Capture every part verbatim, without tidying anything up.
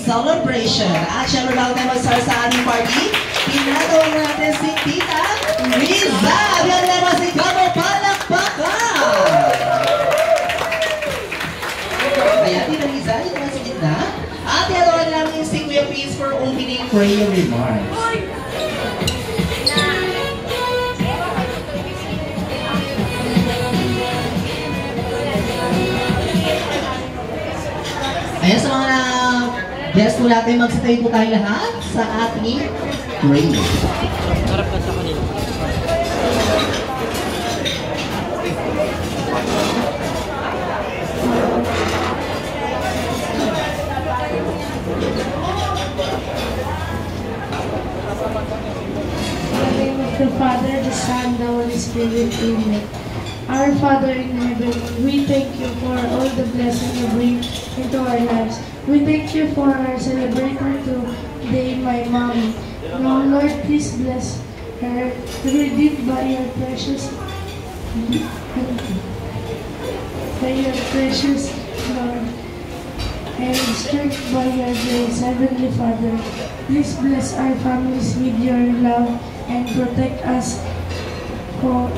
celebration. At syempre bago tayo mag-start sa ating party, pinatawag natin si Tita Riza. Yan naman si Gabo Palakpakan. Ayan, Tita Riza, dito naman sa gitna. At tinatawagan namin si Kuya Prince for opening prayer remarks. Ayan, sa mga guests po natin, magsitayo po tayo lahat sa ating prayer. Harap ka sa kanila. The Father, the Son, the Holy Spirit, Amen. Our Father in heaven, we thank you for all the blessings you bring into our lives. We thank you for our celebrating today, my mom. Now, Lord, please bless her, redeemed by your precious, by your precious Lord, and strengthened by your grace, Heavenly Father. Please bless our families with your love and protect us for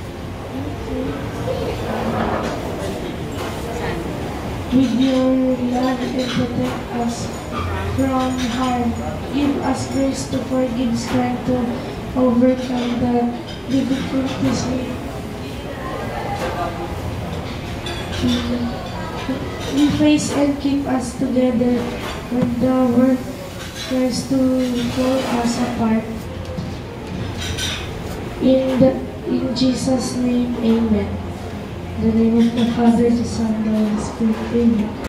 with your love and protect us from harm. Give us grace to forgive, strength to overcome the difficulties we, we face, and keep us together when the world tries to pull us apart. In the in Jesus' name, Amen. In the name of the Father, the Son, and the Holy Spirit, Amen.